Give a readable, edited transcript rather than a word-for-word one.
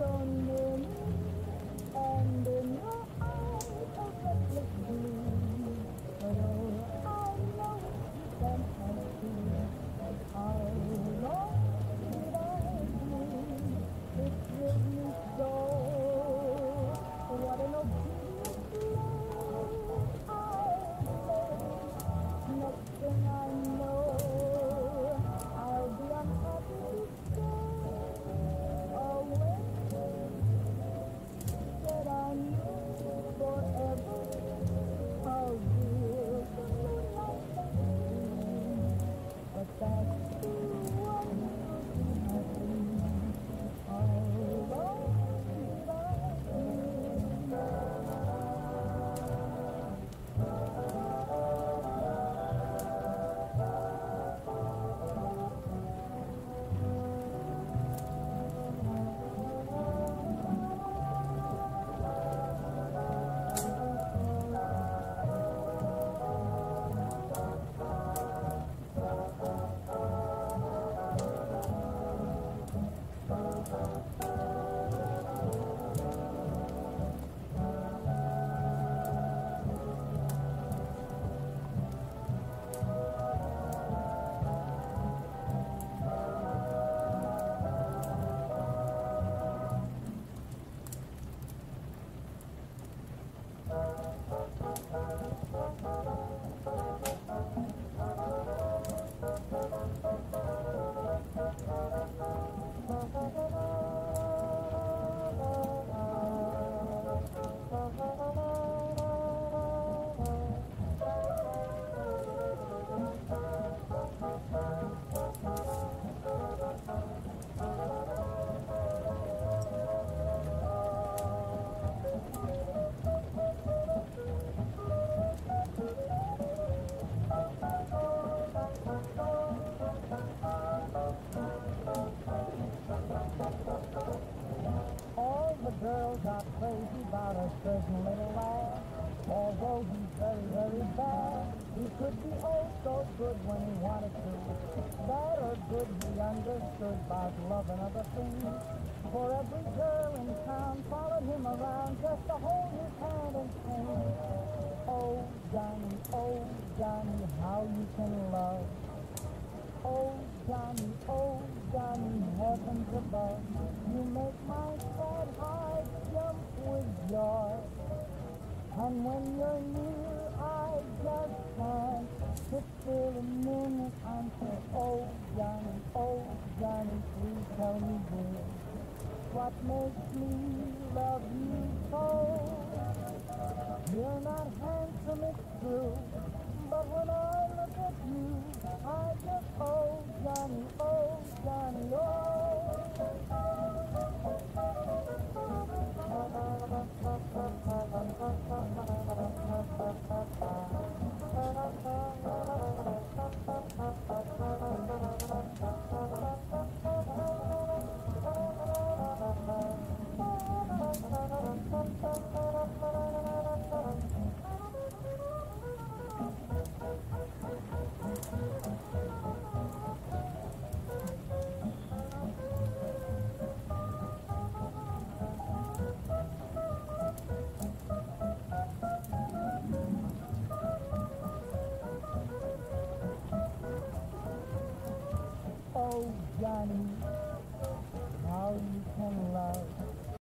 so near me, and in your eyes a restless gleam. But oh, I know you cannot see how long did I dream. It thrilled me so. What an obedient love I made. Next thing I know, I'll be unhappy to stay away. Said I knew forever how real the moonlight seemed, but that's the one who has been. How long did I dream? All the girls are crazy about a certain little lad. Although he's very, very bad, he could be oh so good when he wanted to. Bad or good, he understood about love and other things. For every girl in town followed him around just to hold his hand and sing. Oh, Johnny, how you can love. Oh, Johnny, heavens above, you make my sad heart jump with joy. And when you're near, I just can't sit still a minute and say, oh, Johnny, please tell me, dear, what makes me love you so? You're not handsome, it's true, but when I look at you, I just, oh, Johnny, oh. Oh, Johnny,